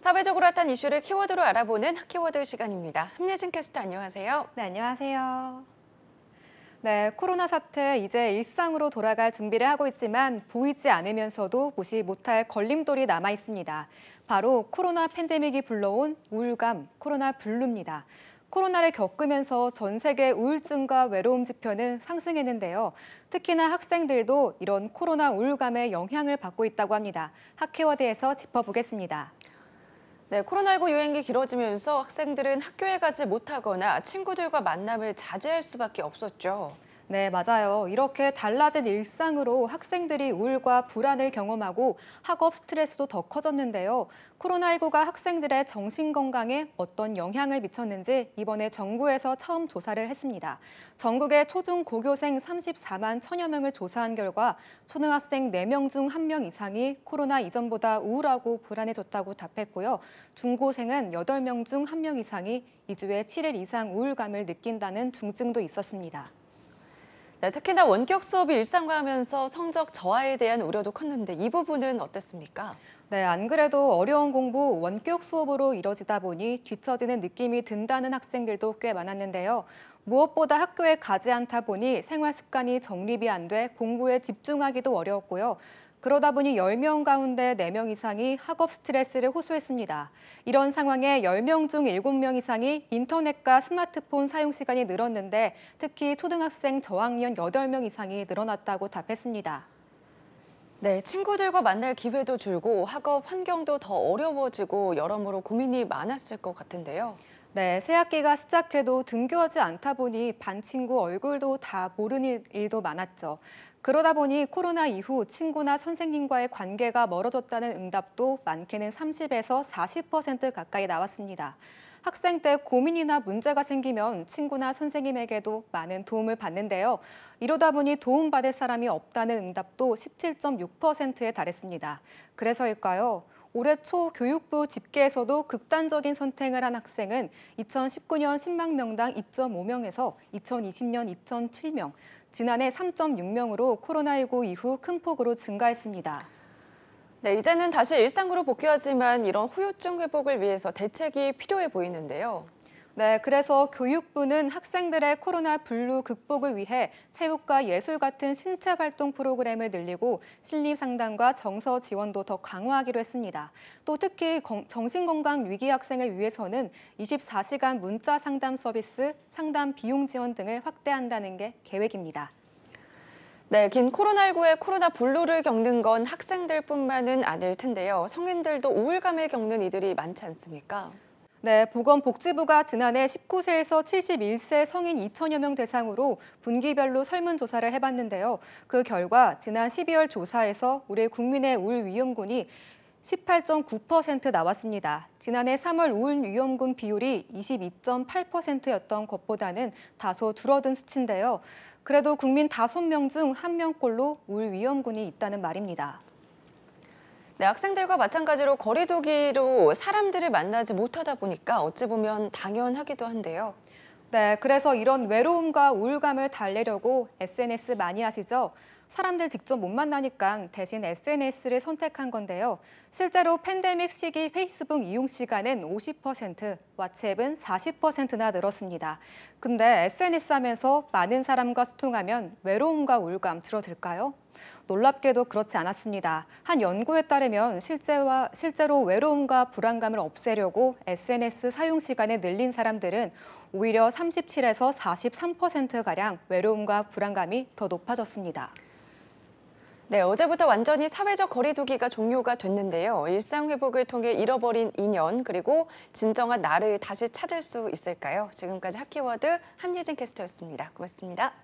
사회적으로 핫한 이슈를 키워드로 알아보는 키워드 시간입니다. 함예진 캐스터 안녕하세요. 네, 안녕하세요. 네, 코로나 사태 이제 일상으로 돌아갈 준비를 하고 있지만 보이지 않으면서도 무시 못할 걸림돌이 남아 있습니다. 바로 코로나 팬데믹이 불러온 우울감, 코로나 블루입니다. 코로나를 겪으면서 전 세계 우울증과 외로움 지표는 상승했는데요. 특히나 학생들도 이런 코로나 우울감에 영향을 받고 있다고 합니다. 핫키워드에서 짚어보겠습니다. 네, 코로나19 유행이 길어지면서 학생들은 학교에 가지 못하거나 친구들과 만남을 자제할 수밖에 없었죠. 네, 맞아요. 이렇게 달라진 일상으로 학생들이 우울과 불안을 경험하고 학업 스트레스도 더 커졌는데요. 코로나19가 학생들의 정신건강에 어떤 영향을 미쳤는지 이번에 정부에서 처음 조사를 했습니다. 전국의 초중 고교생 34만 1천여 명을 조사한 결과 초등학생 4명 중 1명 이상이 코로나 이전보다 우울하고 불안해졌다고 답했고요. 중고생은 8명 중 1명 이상이 2주에 7일 이상 우울감을 느낀다는 중증도 있었습니다. 네, 특히나 원격 수업이 일상화하면서 성적 저하에 대한 우려도 컸는데 이 부분은 어땠습니까? 네, 안 그래도 어려운 공부 원격 수업으로 이뤄지다 보니 뒤처지는 느낌이 든다는 학생들도 꽤 많았는데요. 무엇보다 학교에 가지 않다 보니 생활 습관이 정립이 안 돼 공부에 집중하기도 어려웠고요. 그러다 보니 10명 가운데 4명 이상이 학업 스트레스를 호소했습니다. 이런 상황에 10명 중 7명 이상이 인터넷과 스마트폰 사용 시간이 늘었는데 특히 초등학생 저학년 8명 이상이 늘어났다고 답했습니다. 네, 친구들과 만날 기회도 줄고 학업 환경도 더 어려워지고 여러모로 고민이 많았을 것 같은데요. 네, 새 학기가 시작해도 등교하지 않다 보니 반 친구 얼굴도 다 모르는 일도 많았죠. 그러다 보니 코로나 이후 친구나 선생님과의 관계가 멀어졌다는 응답도 많게는 30에서 40% 가까이 나왔습니다. 학생 때 고민이나 문제가 생기면 친구나 선생님에게도 많은 도움을 받는데요. 이러다 보니 도움받을 사람이 없다는 응답도 17.6%에 달했습니다. 그래서일까요? 올해 초 교육부 집계에서도 극단적인 선택을 한 학생은 2019년 10만 명당 2.5명에서 2020년 2.7명, 지난해 3.6명으로 코로나19 이후 큰 폭으로 증가했습니다. 네, 이제는 다시 일상으로 복귀하지만 이런 후유증 회복을 위해서 대책이 필요해 보이는데요. 네, 그래서 교육부는 학생들의 코로나 블루 극복을 위해 체육과 예술 같은 신체 활동 프로그램을 늘리고 심리 상담과 정서 지원도 더 강화하기로 했습니다. 또 특히 정신건강 위기 학생을 위해서는 24시간 문자 상담 서비스, 상담 비용 지원 등을 확대한다는 게 계획입니다. 네, 긴 코로나19의 코로나 블루를 겪는 건 학생들뿐만은 아닐 텐데요. 성인들도 우울감을 겪는 이들이 많지 않습니까? 네, 보건복지부가 지난해 19세에서 71세 성인 2천여 명 대상으로 분기별로 설문조사를 해봤는데요. 그 결과 지난 12월 조사에서 우리 국민의 우울 위험군이 18.9% 나왔습니다. 지난해 3월 우울 위험군 비율이 22.8%였던 것보다는 다소 줄어든 수치인데요. 그래도 국민 5명 중 1명꼴로 우울 위험군이 있다는 말입니다. 네, 학생들과 마찬가지로 거리 두기로 사람들을 만나지 못하다 보니까 어찌 보면 당연하기도 한데요. 네, 그래서 이런 외로움과 우울감을 달래려고 SNS 많이 하시죠? 사람들 직접 못 만나니까 대신 SNS를 선택한 건데요. 실제로 팬데믹 시기 페이스북 이용 시간은 50%, 왓츠앱은 40%나 늘었습니다. 근데 SNS 하면서 많은 사람과 소통하면 외로움과 우울감 줄어들까요? 놀랍게도 그렇지 않았습니다. 한 연구에 따르면 실제로 외로움과 불안감을 없애려고 SNS 사용 시간을 늘린 사람들은 오히려 37에서 43%가량 외로움과 불안감이 더 높아졌습니다. 네, 어제부터 완전히 사회적 거리 두기가 종료가 됐는데요. 일상 회복을 통해 잃어버린 인연 그리고 진정한 나를 다시 찾을 수 있을까요? 지금까지 핫키워드 함예진 캐스터였습니다. 고맙습니다.